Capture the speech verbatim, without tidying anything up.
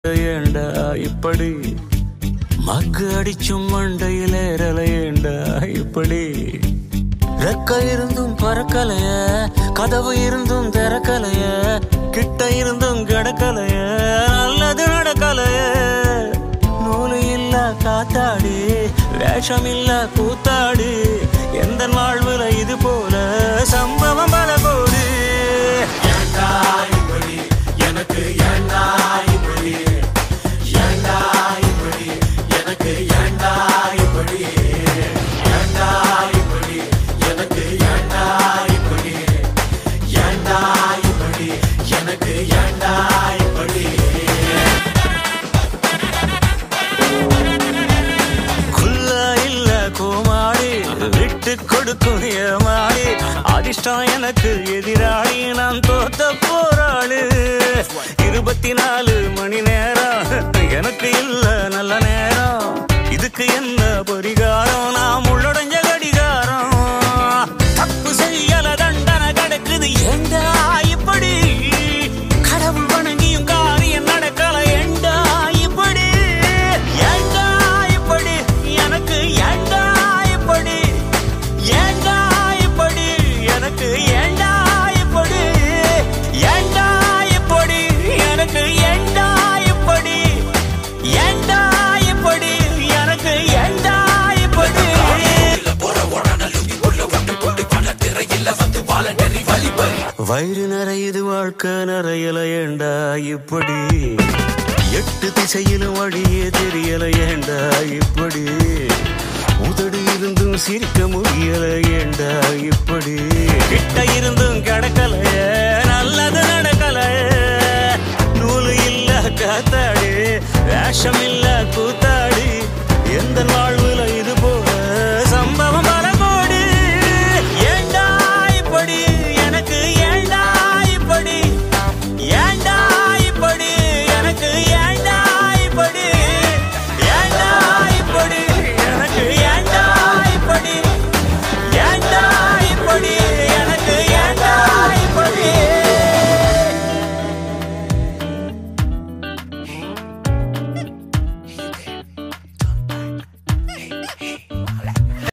ஏண்டா இப்படி மக்கு அடிச்சும் மண்டையில் ஏறல ஏண்டா இப்படி ரெக்க இருந்தும் பறக்கலைய கதவு இருந்தும் திறக்கலைய கிட்ட இருந்தும் கிடக்கலைய நல்லது நடக்கலைய நூலு இல்ல காத்தாடி வேஷம் இல்ல கூத்தாடி எந்த வாழ்வுல இது போல சம்பவம் பல கோடி எனக்கு ஏண்டா இப்படி ஏண்டா இப்படி எனக்கு ஏண்டா இப்படி ஏண்டா இப்படி எனக்கு ஏண்டா இப்படி ஏண்டா இப்படி எனக்கு ஏண்டா இப்படி குல்லா இல்ல கோமாளி விட்டு கொடுக்கும் ஏமாளி அதிர்ஷ்டம் எனக்கு எதிராளி நான் தோத்த போராளு இருபத்தி நாலு மணி நேரம் எனக்கு இல்ல நல்ல நேரம் இதுக்கு என்ன பரிகாரம் நாம் உள்ளடைஞ்ச கடிகாரம் தப்பு செய்யல தண்டனை கிடைக்குது ஏண்டா இப்படி கடவுள் வணங்கியும் காரியம் நடக்கல ஏண்டா இப்படி ஏண்டா இப்படி எனக்கு ஏண்டா இப்படி ஏண்டா இப்படி எனக்கு ஏண்டா இப்படி ஏண்டா இப்படி எனக்கு ஏண்டா இப்படி ஏண்டா இப்படி எனக்கு ஏண்டா இப்படி வயிறு நிறையுது வாழ்க்கை நிறையல ஏண்டா இப்படி எட்டு திசையிலும் வழியே தெரியல ஏண்டா இப்படி உதடு இருந்தும் சிரிக்க முடியல ஏண்டா இப்படி கிட்ட இருந்தும் கிடக்கலைய நல்லது நடக்கலைய நூலு இல்ல காத்தாடி வேஷம் இல்ல கூத்தாடி எந்த வாழ்வு